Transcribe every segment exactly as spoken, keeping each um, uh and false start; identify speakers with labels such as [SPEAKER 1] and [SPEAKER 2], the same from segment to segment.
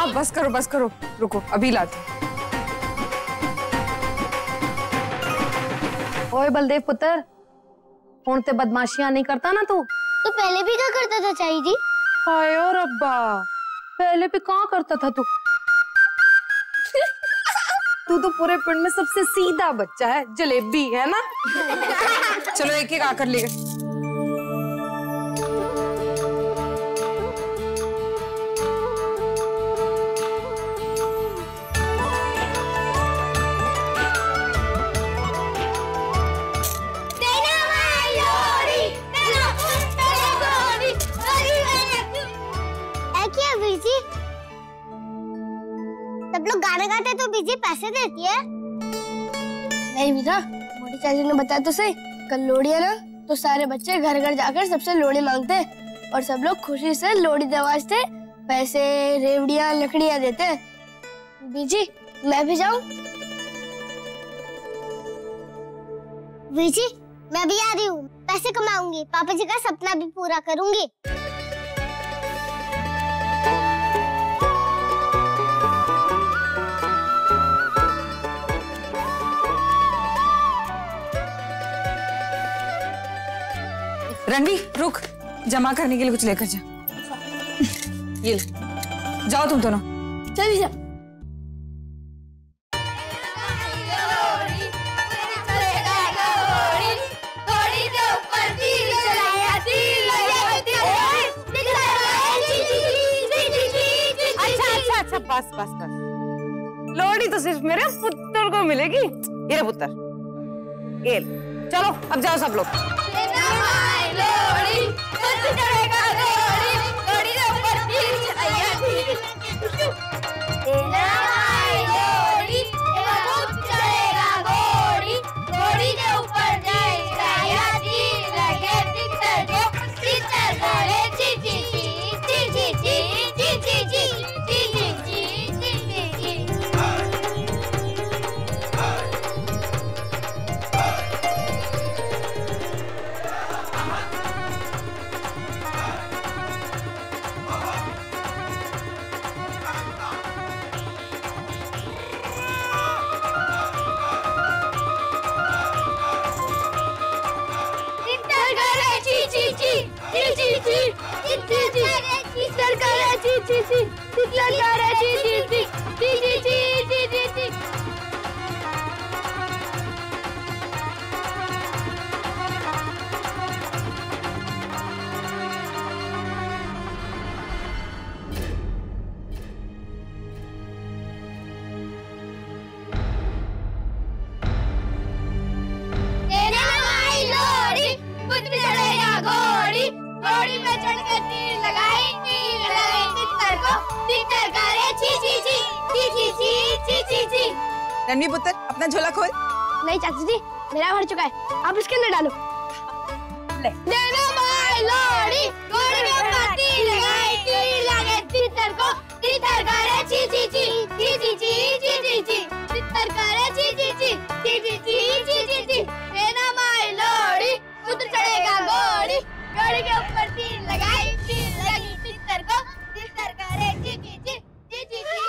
[SPEAKER 1] हाँ बस करो बस करो, रुको अभी लाती।
[SPEAKER 2] ओए बलदेव पुत्र, हुण ते बदमाशियां नहीं करता ना तू?
[SPEAKER 3] तो पहले भी क्या करता था चाई जी?
[SPEAKER 2] हाय और अब्बा, पहले भी कहाँ करता था तू? तू तो पूरे पिंड में सबसे सीधा बच्चा है, जलेबी है ना।
[SPEAKER 1] चलो एक एक आकर ले गए।
[SPEAKER 3] सब लोग गाना गाते तो बीजी पैसे देती है। नहीं मीरा, मोटी चाची ने बताया तो सही, कल लोहड़ी है ना, तो सारे बच्चे घर घर जाकर सबसे लोहड़ी मांगते हैं और सब लोग खुशी से लोहड़ी दबाते, पैसे, रेवड़ियां, लकड़ियां देते हैं। बीजी मैं भी जाऊं? बीजी मैं भी आ रही हूँ, पैसे कमाऊंगी, पापा जी का सपना भी पूरा करूंगी।
[SPEAKER 1] रणवीर रुक, जमा करने के लिए कुछ लेकर जा। ये ले, जाओ तुम दोनों।
[SPEAKER 3] चलिए जा।
[SPEAKER 2] अच्छा अच्छा बस बस बस, लोहड़ी तो सिर्फ मेरे पुत्र को मिलेगी। ये पुत्र, ये चलो अब जाओ सब लोग।
[SPEAKER 1] रणवीर पुत्र अपना झोला खोल।
[SPEAKER 3] नहीं चाची जी, मेरा भर चुका है, आप इसके अंदर डालो। ले। देना भाई लोहड़ी, लोहड़ी में पार्टी लगाई, तीर लगे तीतर को, तीतर करे ची ची ची, ची ची ची, ची ची ची, तीतर करे ची ची ची, ची ची ची, ची ची ची। देना भाई लोहड़ी, पुत्र चढ़ेगा घोड़ी, घोड़ी के ऊपर तीर लगाई, तीर लगी तीतर को, तीतर करे ची ची ची, ची ची ची, ची ची ची।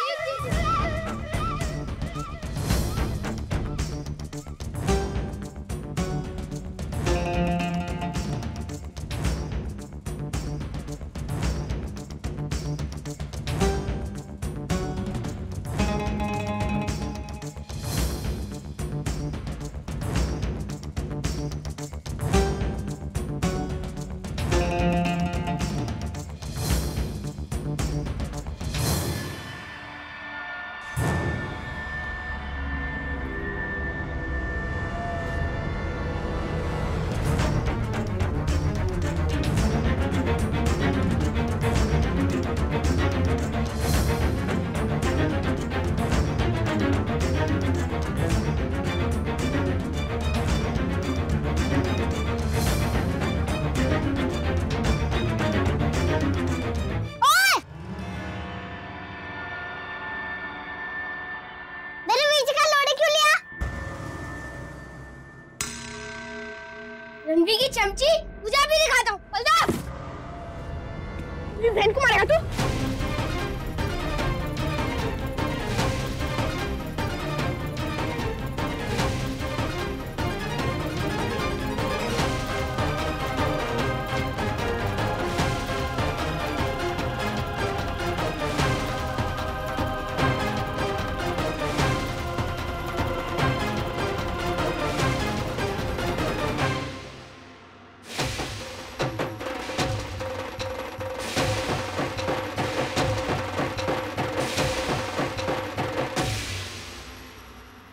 [SPEAKER 3] रणवीर की चमची तुझे भी दिखाता हूँ। बलदाव, मेरी बहन को मारेगा तू?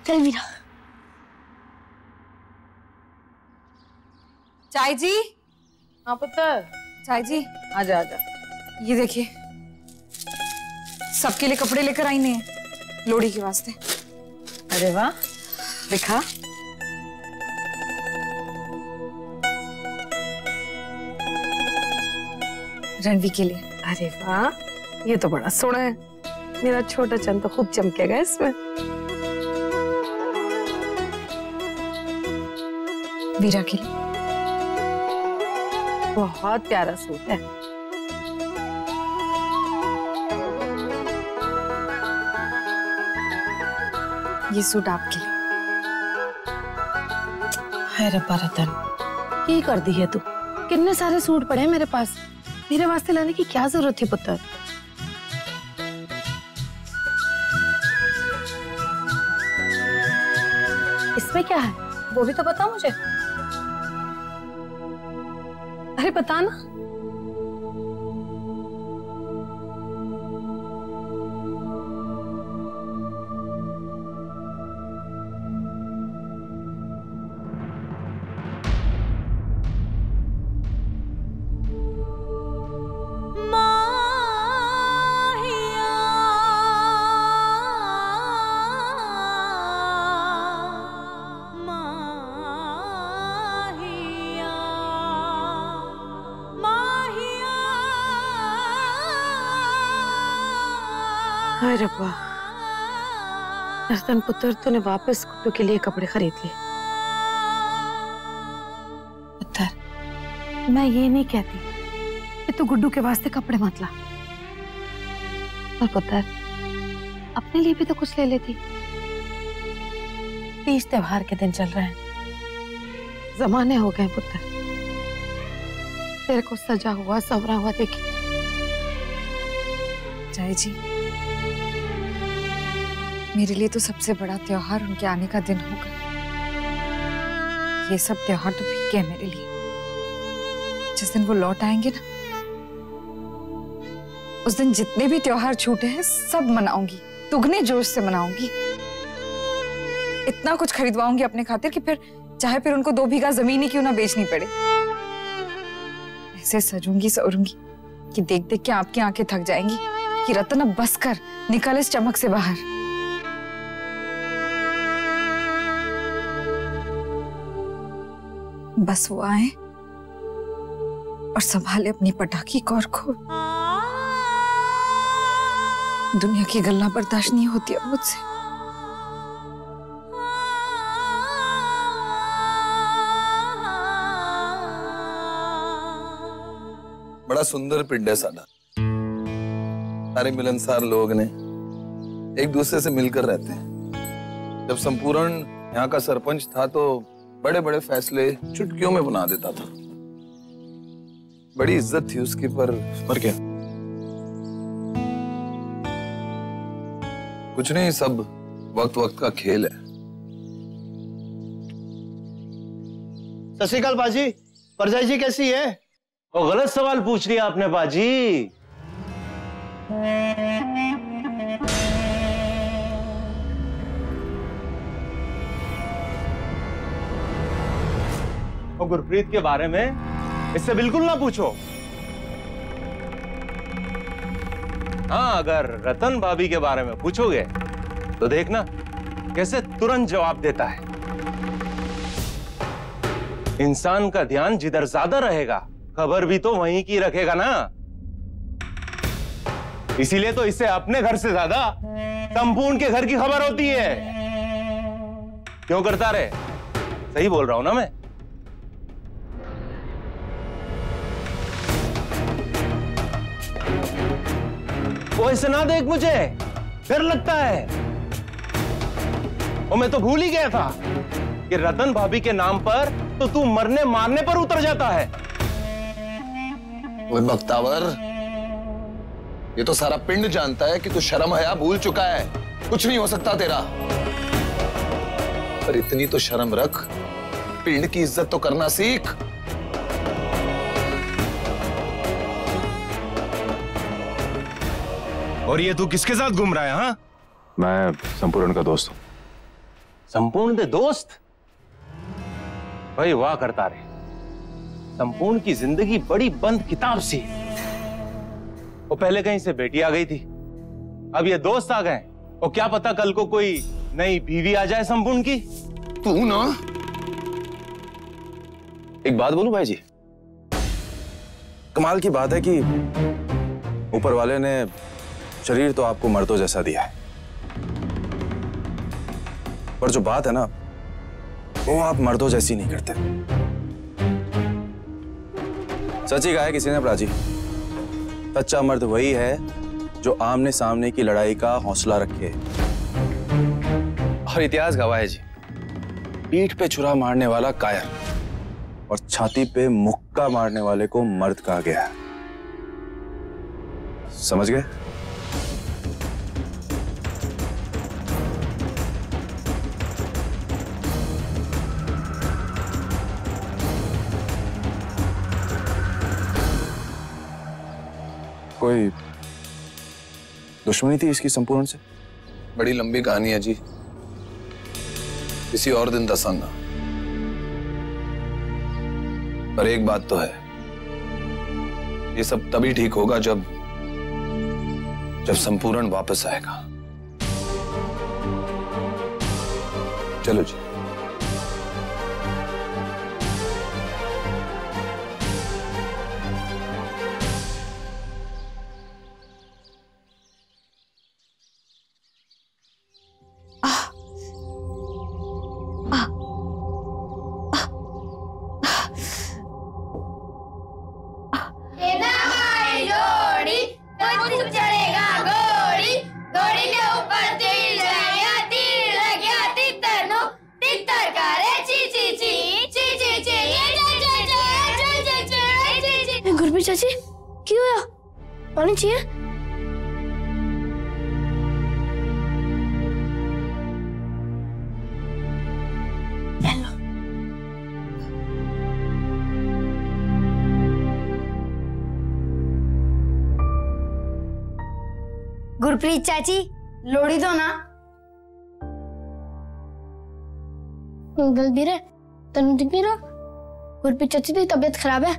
[SPEAKER 3] चल वीरा।
[SPEAKER 1] चाय जी।
[SPEAKER 2] हाँ पुत्र।
[SPEAKER 1] चाय जी
[SPEAKER 2] आजा आजा।
[SPEAKER 1] ये देखिए, सबके लिए कपड़े लेकर आई नहीं लोड़ी के वास्ते।
[SPEAKER 2] अरे वाह, दिखा।
[SPEAKER 1] रणवी के लिए।
[SPEAKER 2] अरे वाह, ये तो बड़ा सोना है। मेरा छोटा चंद तो खूब चमकेगा इसमें।
[SPEAKER 1] वीरा के लिए।
[SPEAKER 2] बहुत प्यारा सूट है।
[SPEAKER 1] ये सूट आपके लिए।
[SPEAKER 2] हाय रब्बा रतन, ये कर दी है तू। कितने सारे सूट पड़े हैं मेरे पास, मेरे वास्ते लाने की क्या जरूरत थी पुत्र। इसमें क्या है वो भी तो बता मुझे। अरे बता ना। हाय रब्बा, रतन पुत्र तूने वापस गुड्डू के लिए कपड़े खरीद लिए। पुत्र, मैं ये नहीं कहती कि तू गुड्डू के वास्ते कपड़े मत ला, पर पुत्र अपने लिए भी तो कुछ ले लेती। तीज त्योहार के दिन चल रहे हैं, जमाने हो गए पुत्र। तेरे को सजा हुआ संवरा हुआ देखी।
[SPEAKER 1] जय जी, मेरे लिए तो सबसे बड़ा त्योहार उनके आने का दिन होगा। ये सब त्योहार तो फीके हैं मेरे लिए। जिस दिन वो लौट आएंगे ना, उस दिन जितने भी त्योहार छूटे हैं सब मनाऊंगी, दुगने जोश से मनाऊंगी। इतना कुछ खरीदवाऊंगी अपने खातिर कि फिर चाहे फिर उनको दो बीघा जमीन ही क्यों ना बेचनी पड़े। ऐसे सजूंगी सवरूंगी कि देख देख के आपकी आंखें थक जाएंगी कि रतन अब बस कर, निकल इस चमक से बाहर। बस वो आए और संभाले अपनी पटाखी कौर को। दुनिया की गल्ला बर्दाश्त नहीं होती अब मुझसे।
[SPEAKER 4] बड़ा सुंदर पिंड है सादा। सारे मिलनसार लोग ने एक दूसरे से मिलकर रहते हैं। जब संपूर्ण यहाँ का सरपंच था तो बड़े बड़े फैसले चुटकियों में बना देता था। बड़ी इज्जत थी उसकी, पर पर क्या, कुछ नहीं, सब वक्त वक्त का खेल है।
[SPEAKER 5] सत श्री अकाल बाजी। परजाई जी कैसी है?
[SPEAKER 6] वो गलत सवाल पूछ लिया आपने बाजी। और गुरप्रीत के बारे में इससे बिल्कुल ना पूछो। हाँ, अगर रतन भाभी के बारे में पूछोगे तो देखना कैसे तुरंत जवाब देता है। इंसान का ध्यान जिधर ज्यादा रहेगा, खबर भी तो वहीं की रखेगा ना। इसीलिए तो इससे अपने घर से ज्यादा संपूर्ण के घर की खबर होती है। क्यों करता रे? सही बोल रहा हूं ना मैं? वो ऐसे ना देख, मुझे डर लगता है। और मैं तो भूल ही गया था कि रतन भाभी के नाम पर तो तू मरने मारने पर उतर जाता है।
[SPEAKER 4] वो बख्तावर, ये तो सारा पिंड जानता है कि तू शर्म हया भूल चुका है। कुछ नहीं हो सकता तेरा। पर इतनी तो शर्म रख, पिंड की इज्जत तो करना सीख।
[SPEAKER 6] और ये तू किसके साथ घूम रहा है? हाँ,
[SPEAKER 7] मैं संपूर्ण का दोस्त हूं।
[SPEAKER 6] संपूर्ण दे दोस्त? भाई वाह करता रहे, संपूर्ण की जिंदगी बड़ी बंद किताब सी। वो पहले कहीं से बेटी आ गई थी, अब ये दोस्त आ गए, और क्या पता कल को कोई नई बीवी आ जाए संपूर्ण की।
[SPEAKER 4] तू ना,
[SPEAKER 7] एक बात बोलूं भाई जी, कमाल की बात है कि ऊपर वाले ने शरीर तो आपको मर्दों जैसा दिया है, पर जो बात है ना वो आप मर्दों जैसी नहीं करते। सच ही कहा है किसी ने प्राची, सच्चा मर्द वही है जो आमने सामने की लड़ाई का हौसला रखे। और इतिहास गवाह है जी, पीठ पे छुरा मारने वाला कायर और छाती पे मुक्का मारने वाले को मर्द कहा गया है। समझ गए? कोई दुश्मनी थी इसकी संपूर्ण से?
[SPEAKER 4] बड़ी लंबी कहानी है जी, किसी और दिन दसांगा। पर एक बात तो है, ये सब तभी ठीक होगा जब जब संपूर्ण वापस आएगा। चलो जी।
[SPEAKER 3] गुरप्रीत चाची क्यों हुआ? पानी चाहिए?
[SPEAKER 8] गुरप्रीत चाची लोड़ी दो ना।
[SPEAKER 3] दलबीर है, तनु दिख नहीं रहा। गुरप्रीत चाची की तबीयत खराब है,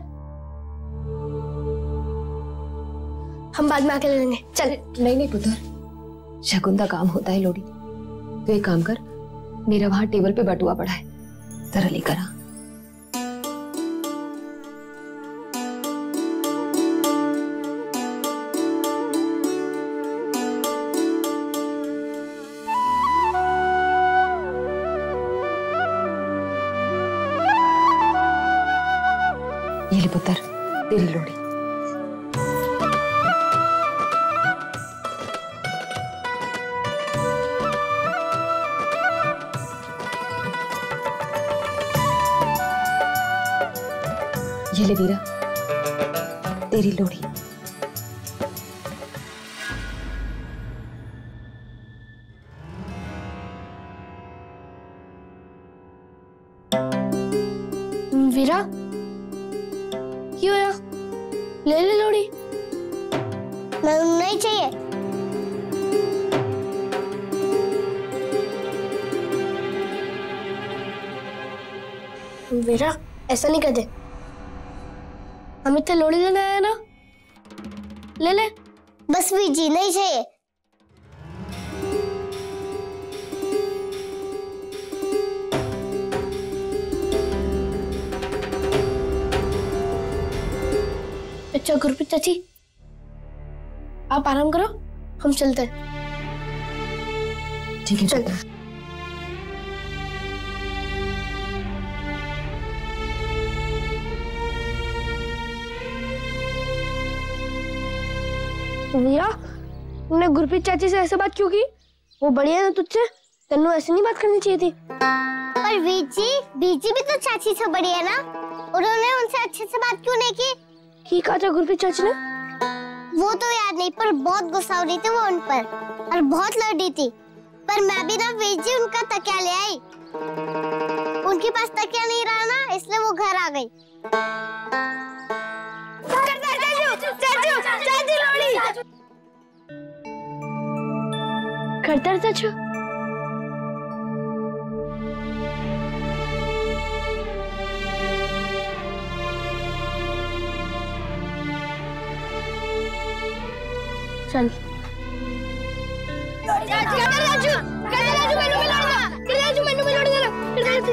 [SPEAKER 3] हम बाद में आके ले लेंगे। चल।
[SPEAKER 9] नहीं नहीं पुत्र, शगुन का काम होता है लोड़ी। तो एक काम कर, मेरा वहां टेबल पे बटुआ पड़ा है, जरा लेकर आ। ये ले पुत्र, तेरी लोड़ी। ये ले वीरा, तेरी लोड़ी।
[SPEAKER 3] वीरा क्यों है? ले ले लोड़ी।
[SPEAKER 8] नहीं चाहिए।
[SPEAKER 3] वीरा ऐसा नहीं कहते, हमें तो लोड़ी लेने आया ना, ले ले।
[SPEAKER 8] बस बीजी नहीं चाहिए।
[SPEAKER 3] अच्छा गुरप्रीत चाची, आप आराम करो, हम चलते हैं।
[SPEAKER 9] ठीक है,
[SPEAKER 3] चल। वीरा, तुमने गुरप्रीत चाची से ऐसे बात क्यों की? वो बढ़िया है तुझसे, तन्नू ऐसे नहीं बात करनी चाहिए थी।
[SPEAKER 8] पर बीजी बीजी भी तो चाची से बड़ी है ना, उन्होंने उनसे अच्छे से बात क्यों नहीं की?
[SPEAKER 3] की कहा था गुरप्रीत चाची ने?
[SPEAKER 8] वो तो याद नहीं, पर बहुत गुस्सा हो रही थी वो उन पर और बहुत लड़ी थी। पर मैं भी ना बीजी उनका तकिया ले आई, उनके पास तकिया नहीं रहा ना, इसलिए वो घर आ गई।
[SPEAKER 3] खड़तर चाचू, चल राजू, राजू मैनू भी लौड़ी दे, राजू मैनू भी लौड़ी दे,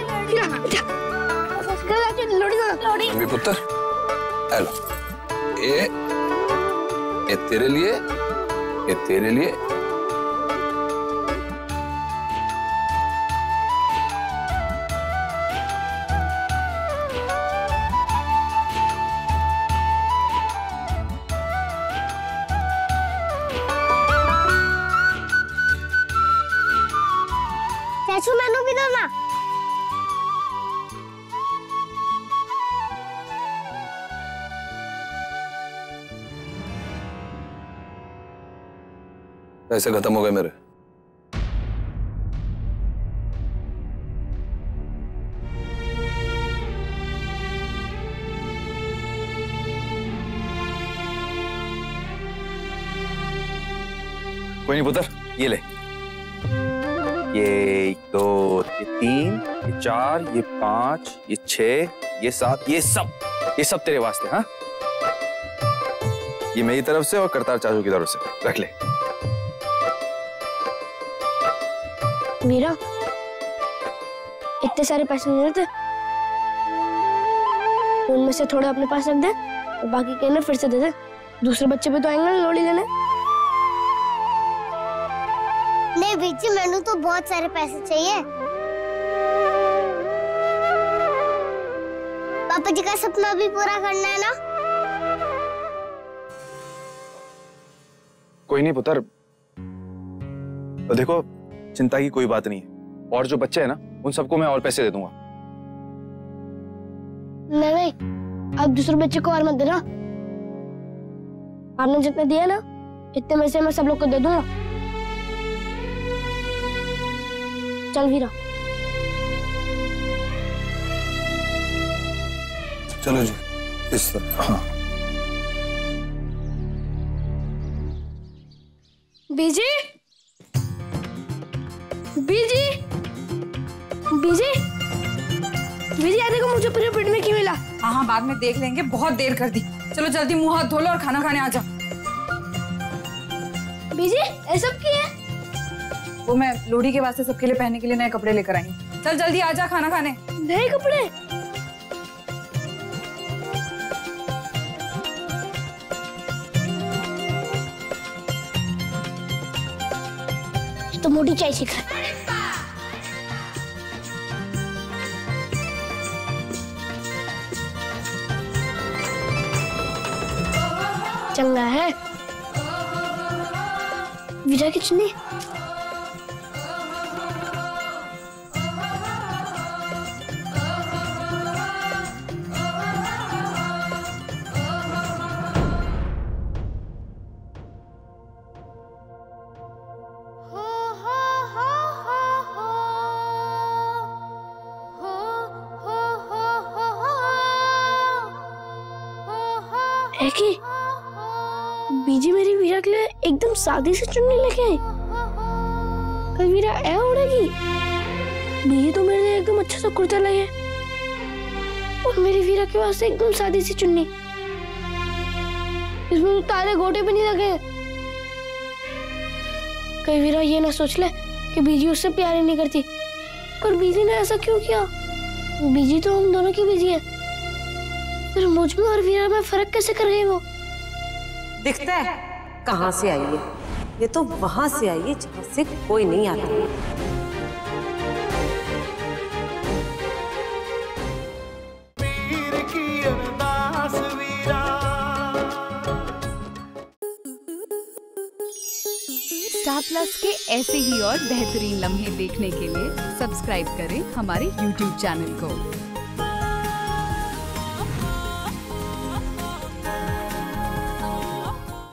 [SPEAKER 3] राजू लौड़ी दे, लौड़ी।
[SPEAKER 4] मेरे पुत्र, हेलो, ये ये तेरे लिए, ये तेरे लिए।
[SPEAKER 8] चाचू मैनू भी दो ना।
[SPEAKER 4] पैसे खत्म हो गए मेरे।
[SPEAKER 7] कोई नहीं पुत्र, ये ले। ये एक, दो, ये तीन, ये चार, ये पांच, ये छह, ये सात, ये सब ये सब तेरे वास्ते। हाँ, ये मेरी तरफ से और करतार चाचू की तरफ से। रख ले।
[SPEAKER 3] वीरा, इतने सारे पैसे नहीं थे, उनमें से थोड़े अपने पास रख दे और बाकी कहने फिर से दे दे। दूसरे बच्चे भी तो आएंगे ना लोड़ी लेने।
[SPEAKER 8] नहीं बीजी, मैनू तो बहुत सारे पैसे चाहिए। पापा जी का सपना भी पूरा करना है ना।
[SPEAKER 7] कोई नहीं पुत्र, तो देखो चिंता की कोई बात नहीं है, और जो बच्चे हैं ना उन सबको मैं और पैसे दे दूंगा।
[SPEAKER 3] नहीं नहीं, अब दूसरे बच्चे को और मत देना। आपने जितने दिया ना, इतने में से मैं सब लोग को दे दूंगा। चल वीरा।
[SPEAKER 4] चलो जी, इस तरह। हाँ।
[SPEAKER 3] बीजी, बीजी, बीजी, बीजी, आ देखो मुझे पूरे पेट में क्यों मिला।
[SPEAKER 1] हाँ हाँ, बाद में देख लेंगे, बहुत देर कर दी। चलो जल्दी मुंह हाथ धो लो और खाना खाने आ जाओ।
[SPEAKER 3] बीजी, ये सब क्या है?
[SPEAKER 1] वो मैं लोहड़ी के वास्ते सबके लिए पहनने के लिए नए कपड़े लेकर आई। चल जल्दी आ जा खाना खाने।
[SPEAKER 3] नए कपड़े? तो मोटी चाय सिखा। चंगा है वीरा की चुन्नी। की बीजी मेरी वीरा के लिए एकदम सादी सी चुन्नी लेके आई। कल वीरा ऐ उड़ेगी। बीजी तो मेरे लिए एकदम अच्छा सा कुर्ता लाई है और मेरी वीरा के वास्ते एकदम सादी सी चुन्नी। इसमें तो तारे गोटे भी नहीं लगे। कई वीरा ये ना सोच ले कि बीजी उससे प्यार ही नहीं करती, पर बीजी ने ऐसा क्यों किया? बीजी तो हम दोनों की बीजी है, फिर मुझ में और वीरा में फर्क कैसे कर गई वो?
[SPEAKER 10] दिखता है कहाँ से आई है। ये तो वहां से आई है जहाँ से कोई नहीं आता।
[SPEAKER 11] स्टार प्लस के ऐसे ही और बेहतरीन लम्हे देखने के लिए सब्सक्राइब करें हमारे यूट्यूब चैनल को।